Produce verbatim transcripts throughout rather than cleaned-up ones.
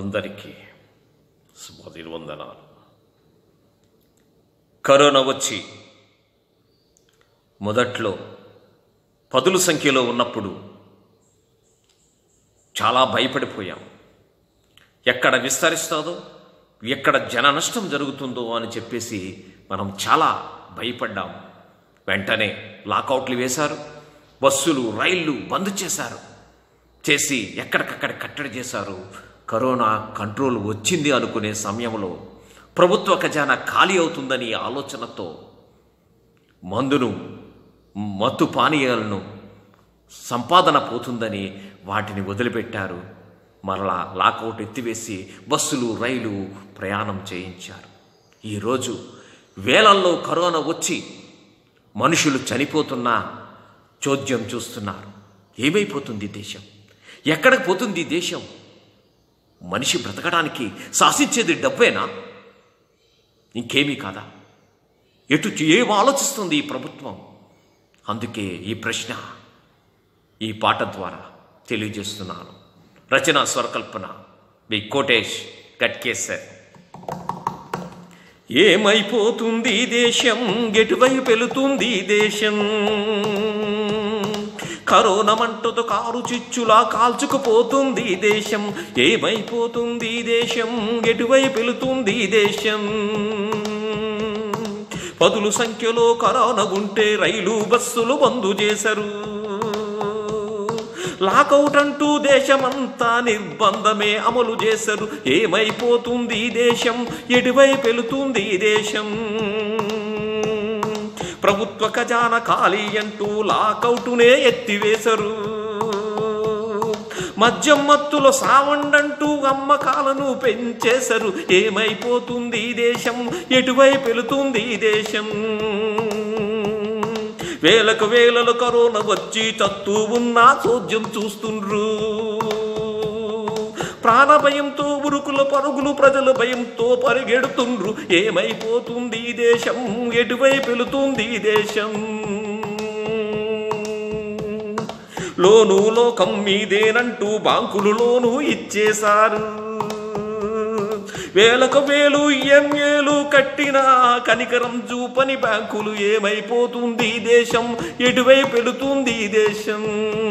అందరికీ శుభదినవందనాలు. కరోనా వచ్చి మొదట్లో పదుల సంఖ్యలో ఉన్నప్పుడు చాలా భయపడిపోయాం. ఎక్కడ విస్తరిస్తుందో, ఎక్కడ జన నష్టం జరుగుతుందో అని చెప్పేసి మనం చాలా భయపడ్డాం. వెంటనే లాకౌట్లు వేశారు, బస్సులు రైళ్ళు బంద్ చేశారు, చేసి ఎక్కడికక్కడ కట్టడి చేశారు. కరోనా కంట్రోల్ వచ్చింది అనుకునే సమయంలో ప్రభుత్వ ఖజానా ఖాళీ అవుతుందని ఆలోచనతో మందును, మత్తు పానీయాలను సంపాదన పోతుందని వాటిని వదిలిపెట్టారు. మరలా లాకౌట్ ఎత్తివేసి బస్సులు రైలు ప్రయాణం చేయించారు. ఈరోజు వేలల్లో కరోనా వచ్చి మనుషులు చనిపోతున్నా చోద్యం చూస్తున్నారు. ఏమైపోతుంది దేశం? ఎక్కడికి పోతుంది దేశం? మనిషి బ్రతకడానికి శాసించేది డబ్బేనా? ఇంకేమీ కాదా? ఎటు ఏం ఆలోచిస్తుంది ఈ ప్రభుత్వం? అందుకే ఈ ప్రశ్న ఈ పాట ద్వారా తెలియజేస్తున్నాను. రచన స్వరకల్పన మీ కోటేష్ గట్కేసర్. ఏమైపోతుంది దేశం? ఎటువైపు వెళుతుంది దేశం? కరోనా మంటతో కారు చిచ్చులా కాల్చుకుపోతుంది దేశం. ఏమైపోతుంది దేశం? ఎటువైపు వెళుతుంది దేశం? పదుల సంఖ్యలో కరోనా ఉంటే రైలు బస్సులు బంద్ చేశారు. లాకౌట్ అంటూ దేశమంతా నిర్బంధమే అమలు చేశారు. ఏమైపోతుంది దేశం? ఎటువైపు వెళుతుంది దేశం? ప్రభుత్వ ఖజానా ఖాళీ అంటూ లాకౌటునే ఎత్తివేశారు. మద్యం మత్తులో సావండంటూ అమ్మకాలను పెంచేశారు. ఏమైపోతుంది దేశం? ఎటువైపు వెళుతుంది దేశం? వేలకు వేలలో కరోనా వచ్చి చత్తూ ఉన్నా చోద్యం చూస్తుండ్రు. ప్రాణ భయంతో ఉరుకుల పరుగులు, ప్రజల భయంతో పరిగెడుతుండ్రు. ఏమైపోతుంది దేశం? ఎటువైపు వెళుతుంది దేశం? లోను లోకం మీదేనంటూ బాంకులు లోను ఇచ్చేశారు. వేలకు వేలు ఈఎంఏలు కట్టినా కనికరం చూపని బ్యాంకులు. ఏమైపోతుంది దేశం? ఎటువైపు వెళుతుంది దేశం?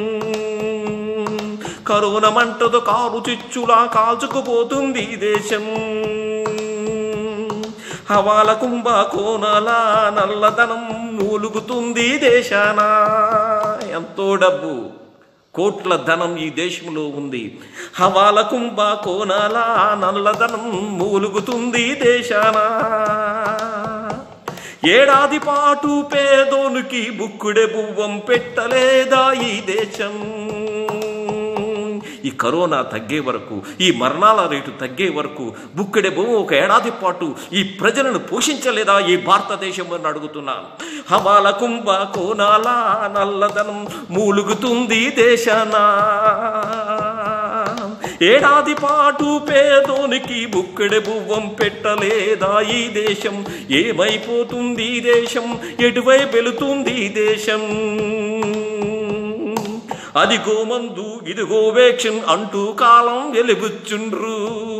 కరోనా మంటతో కారు చిచ్చులా కాల్చుకుపోతుంది దేశం. హవాల కుంభకోణాల నల్లధనం మూలుగుతుంది దేశాన. ఎంతో డబ్బు, కోట్ల ధనం ఈ దేశంలో ఉంది. హవాల కుంభకోణాల నల్లధనం మూలుగుతుంది దేశాన. ఏడాది పాటు పేదోనికి బుక్కుడే బువ్వం పెట్టలేదా ఈ దేశం? ఈ కరోనా తగ్గే వరకు, ఈ మరణాల రేటు తగ్గే వరకు బుక్కడే బొమ్మ ఒక ఏడాది పాటు ఈ ప్రజలను పోషించలేదా ఈ భారతదేశం అని అడుగుతున్నాను. హవాల కుంభకోణాల నల్లధనం మూలుగుతుంది దేశాన. ఏడాది పాటు పేదోనికి బుక్కడే బువ్వం పెట్టలేదా ఈ దేశం? ఏమైపోతుంది దేశం? ఎటువైపు వెళుతుంది దేశం? అదిగో మందు, ఇదిగో వేక్షన్ అంటూ కాలం వెలుగుచుండ్రు.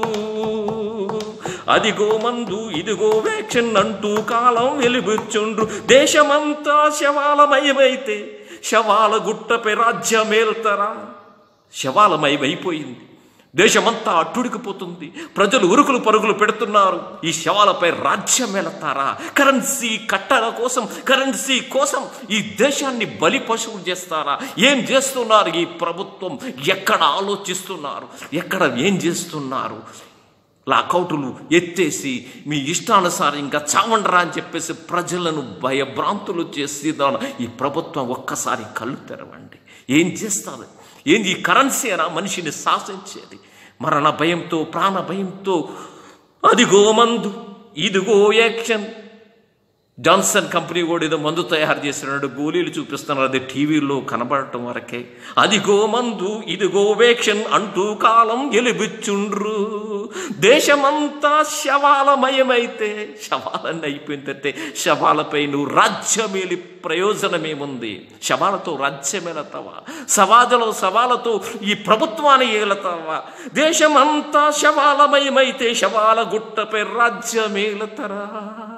అదిగో మందు, ఇదిగో వేక్షన్ అంటూ కాలం వెలుగుచుండ్రు. దేశమంతా శవాలమయమైతే శవాల గుట్టపై రాజ్యమేల్తరా? శవాలమయమైపోయింది. దేశమంతా అట్టుడికిపోతుంది. ప్రజలు ఉరుకులు పరుగులు పెడుతున్నారు. ఈ శవాలపై రాజ్యం వెళతారా? కరెన్సీ కట్టల కోసం, కరెన్సీ కోసం ఈ దేశాన్ని బలి పశువులు చేస్తారా? ఏం చేస్తున్నారు ఈ ప్రభుత్వం? ఎక్కడ ఆలోచిస్తున్నారు? ఎక్కడ ఏం చేస్తున్నారు? లాకౌటులు ఎత్తేసి మీ ఇష్టానుసారం ఇంకా చావండరా అని చెప్పేసి ప్రజలను భయభ్రాంతులు చేసి ఈ ప్రభుత్వం ఒక్కసారి కళ్ళు తెరవండి. ఏం చేస్తారు? ఏంది ఈ కరెన్సీ అయినా మనిషిని శాసించేది? మరణ భయంతో, ప్రాణ భయంతో అదిగో మందు, ఇదిగో యాక్షన్, జాన్సన్ కంపెనీ కూడా ఏదో మందు తయారు చేసినాడు, గోళీలు చూపిస్తున్నారు, అది టీవీలో కనబడటం వరకే. అదిగో మందు ఇదిగో వేక్షన్ అంటూ కాలం గెలిపిచ్చుండ్రు. దేశమంతా శవాలమయమైతే, శవాలన్నీ అయిపోయిందంటే శవాలపై నువ్వు రాజ్యమేలి ప్రయోజనమేముంది? శవాలతో రాజ్యమేలతావా? సమాజంలో సవాలతో ఈ ప్రభుత్వాన్ని ఏలతావా? దేశమంతా శవాలమయమైతే శవాల గుట్టపై రాజ్యమేలతరా?